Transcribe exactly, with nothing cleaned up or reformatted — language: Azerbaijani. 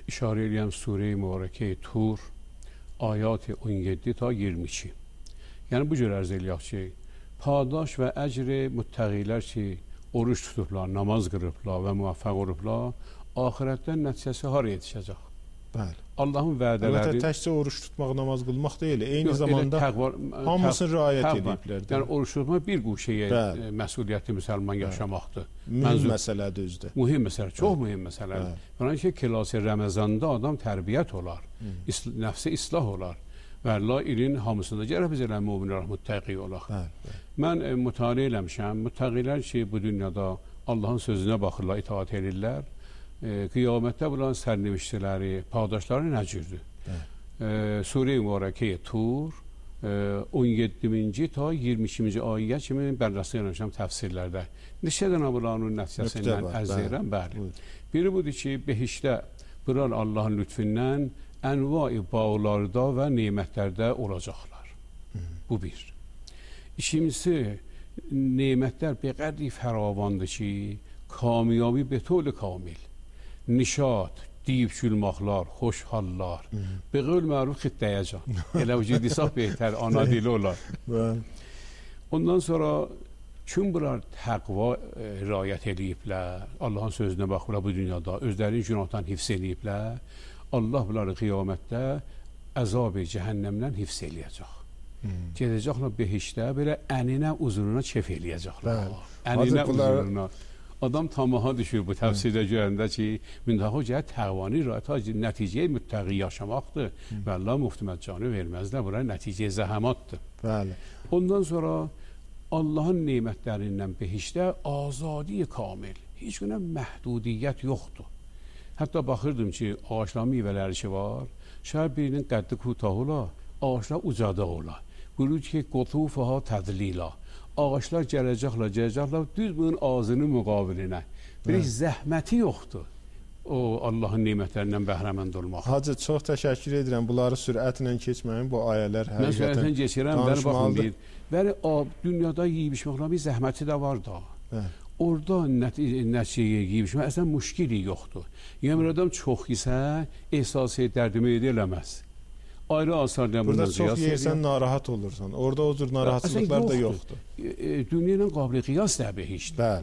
işarə edən Sure-i Mübarəkə Tur ayat on yeddi ta iyirmi iki. Yəni bu cür ərz eləyək ki, padaş və əcri müttəqilər ki, oruç tutublar, namaz qırıblar və müvəffəq olublar, axirətdən nəticəsi haraya yetişəcək? Bəli. Allahın vədələri... Əlbəttə, təkcə oruç tutmaq, namaz qılmaq deyil, eyni yox, zamanda təqvar, hamısını riayət ediblər. Yəni, oruç tutmaq bir quşəyə məsuliyyətli müsəlman yaşamaqdır. Mühüm məsələdir özdə. Mühüm məsələ, çox mühüm məsələdir. Yəni ki, kilası Rəməzanda adam tərbiyyət olar, isl nəfsi islah olar. Və Allah ilin hamısında gərək biz elə müminlər müttəqi olaq. Mən e, mütaliə eləmişəm, müttəqilər ki, bu dünyada Allahın sözünə baxırlar, itaat edirlər. E, qiyamətdə bulan sərnişçiləri, padaşları nə cürdür? E, Sure-i Mübarəkə Tur e, on yeddinci ta iyirmi ikinci ayə kimi mən rast gəlmişəm təfsirlərdə. Neçə dənə bulanın nəticəsindən ərz edirəm? Bəli. Biri budur ki, behişdə bulan Allahın lütfündən ənva-i bağlarda və nemətlərdə olacaqlar. Hı. Bu bir. İkincisi, nemətlər bəqədri fəravandır ki, kamiyabi betol kamil, nişad, deyib gülmaqlar, xoşhallar, bəqəl məruf xiddəyəcək. Elə vücud isaq behter, ana dili olar. Ondan sonra, kim bunlar təqva e, riayət ediblər, Allahın sözünə baxırlar bu dünyada, özlərinin günahdan hifz ediblər, Allah bunları qiyamətdə əzab-ı cəhənnəmdən hifz eləyəcək. Hmm. Gedəcəklər behişdə belə əninə uzununa kef eləyəcəklər. Əninə uzununa. Adam tamaha düşür bu təfsirdə görəndə ki, müntəha gəlir təqvani rayət nəticəyə müttəqi yaşamaqdır hmm. və Allah muftimətcanı verməzlər. Buraya nəticəyə zəhəmatdır. Bəli. Ondan sonra Allahın nemətlərindən behişdə azadi kamil, heç günə məhdudiyyət yoxdur. Hətta baxırdım ki, ağaçların meyvələri ki var, şəhər birinin qəddi kutah ola, ağaçlar ucada ola. Buyurur ki, qotufaha tədlila. Ağaçlar gələcəklər, gələcəklər, düz bunun ağzının müqabilinə. Bir zəhməti yoxdur o Allahın nemətlərindən bəhrəmənd olmaq. Hacı, çox təşəkkür edirəm. Bunları sürətlə keçməyin, bu ayələr həqiqətən mən sürətlə keçirəm, bəli baxın deyir. Bəli, dünyada yiyib içməklə bir zəhməti də var da. Bəli. Orada nəticəyə yiyib əslən müşkili yoxdur. Yəni, adam çox isə ehsas dərdimi ediləməz. Ayrı asardan burada çox yersən narahat olursan. Orada o cür narahatçılıqlar da yoxdur. Dünya ilə qabili qiyas da behişdir.